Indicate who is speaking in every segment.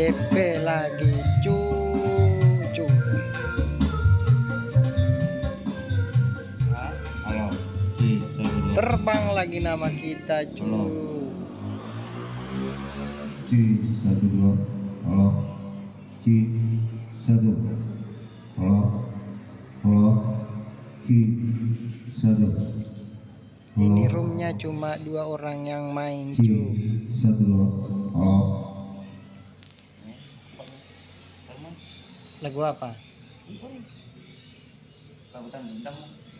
Speaker 1: DP lagi cucu.
Speaker 2: Halo.
Speaker 1: Terbang lagi nama kita cu.
Speaker 2: C12. Halo. C1. Halo. Halo. C1.
Speaker 1: Ini roomnya cuma 2 orang yang main cu.
Speaker 2: C1. Halo.
Speaker 1: Lagu apa?
Speaker 2: Rambutan bintang.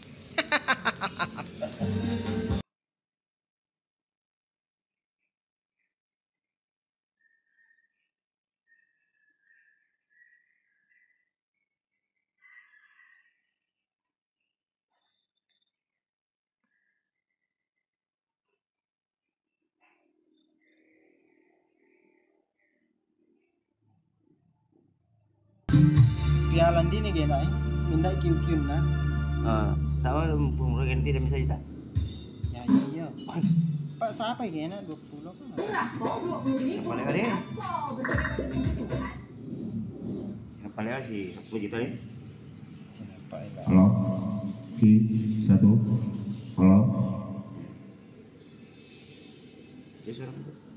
Speaker 1: Pialan dini gena pindah kiu-kiu na.
Speaker 2: Sama umur ganti dan bisa kita.
Speaker 1: Ya iya. Pak siapa gena 20 kan?
Speaker 2: Paling ada. Yang paling ada sih 10 juta ya.
Speaker 1: Siapa ya?
Speaker 2: Halo. C1. Halo. Ya sudah